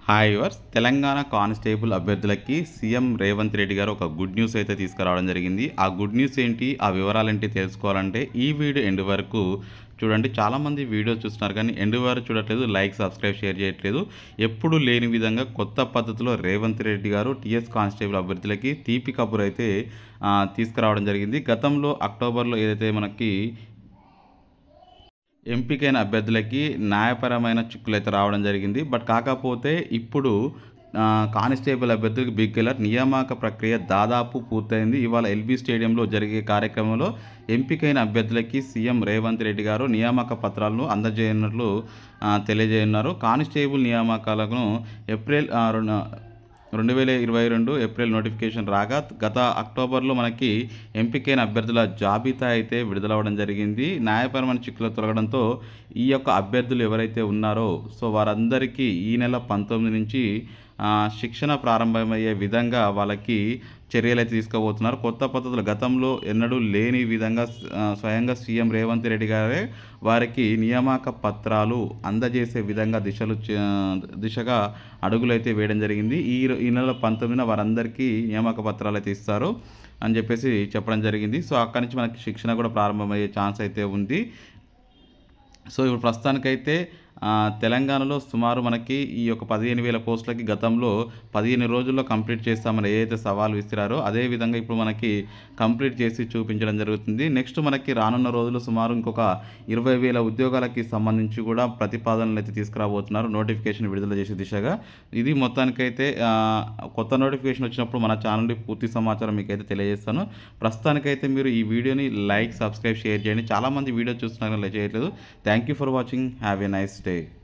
Hi viewers Telangana constable అభ్యర్థులకి CM Revanth Reddy గారు ఒక గుడ్ న్యూస్ అయితే తీసుకురావడం జరిగింది. ఆ గుడ్ న్యూస్ ఏంటి, ఆ వివరాలేంటి తెలుసుకోవాలంటే ఈ వీడియో ఎండ్ వరకు చూడండి. చాలామంది వీడియో చూస్తున్నారు కానీ ఎండ్ వరకు చూడట్లేదు, లైక్ సబ్స్క్రైబ్ షేర్ చేయట్లేదు. ఎప్పుడు లేని విధంగా కొత్త పద్ధతిలో రేవంత్ రెడ్డి గారు టీఎస్ కానిస్టేబుల్ అభ్యర్థులకి తీపి కబురు అయితే తీసుకురావడం జరిగింది. గతంలో అక్టోబర్లో ఏదైతే మనకి ఎంపికైన అభ్యర్థులకి న్యాయపరమైన చిక్కులైతే రావడం జరిగింది. బట్ కాకపోతే ఇప్పుడు కానిస్టేబుల్ అభ్యర్థులకు బిగ్ అలర్ట్. నియామక ప్రక్రియ దాదాపు పూర్తయింది. ఇవాళ ఎల్బీ స్టేడియంలో జరిగే కార్యక్రమంలో ఎంపికైన అభ్యర్థులకి సీఎం రేవంత్ రెడ్డి గారు నియామక పత్రాలను అందజేయనున్నట్లు తెలియజేయనున్నారు. కానిస్టేబుల్ నియామకాలను ఏప్రిల్ 2022 ఏప్రిల్ నోటిఫికేషన్ రాగా గత అక్టోబర్లో మనకి ఎంపికైన అభ్యర్థుల జాబితా అయితే విడుదలవ్వడం జరిగింది. న్యాయపరమైన చిక్కులు తొలగడంతో ఈ యొక్క అభ్యర్థులు ఎవరైతే ఉన్నారో సో వారందరికీ ఈ నెల 19 నుంచి శిక్షణ ప్రారంభమయ్యే విధంగా వాళ్ళకి చర్యలైతే తీసుకోబోతున్నారు. కొత్త పద్ధతులు గతంలో ఎన్నడూ లేని విధంగా స్వయంగా సీఎం రేవంత్ రెడ్డి గారే వారికి నియామక పత్రాలు అందజేసే విధంగా దిశగా అడుగులైతే వేయడం జరిగింది. ఈ నెల 19న వారందరికీ నియామక పత్రాలు అయితే ఇస్తారు అని చెప్పేసి చెప్పడం జరిగింది. సో అక్కడి నుంచి మనకి శిక్షణ కూడా ప్రారంభమయ్యే ఛాన్స్ అయితే ఉంది. సో ఇప్పుడు ప్రస్తుతానికైతే తెలంగాణలో సుమారు మనకి ఈ యొక్క 15,000 పోస్టులకి గతంలో 15 రోజుల్లో కంప్లీట్ చేస్తామని ఏదైతే సవాలు విసిరారో అదేవిధంగా ఇప్పుడు మనకి కంప్లీట్ చేసి చూపించడం జరుగుతుంది. నెక్స్ట్ మనకి రానున్న రోజుల్లో సుమారు ఇంకొక 20,000 ఉద్యోగాలకి సంబంధించి కూడా ప్రతిపాదనలు అయితే తీసుకురాబోతున్నారు నోటిఫికేషన్ విడుదల చేసే దిశగా. ఇది మొత్తానికైతే కొత్త నోటిఫికేషన్ వచ్చినప్పుడు మన ఛానల్ పూర్తి సమాచారం మీకైతే తెలియజేస్తాను. ప్రస్తుతానికైతే మీరు ఈ వీడియోని లైక్ సబ్స్క్రైబ్ షేర్ చేయండి. చాలామంది వీడియో చూస్తున్నారు చేయట్లేదు. Thank you for watching. Have a nice day.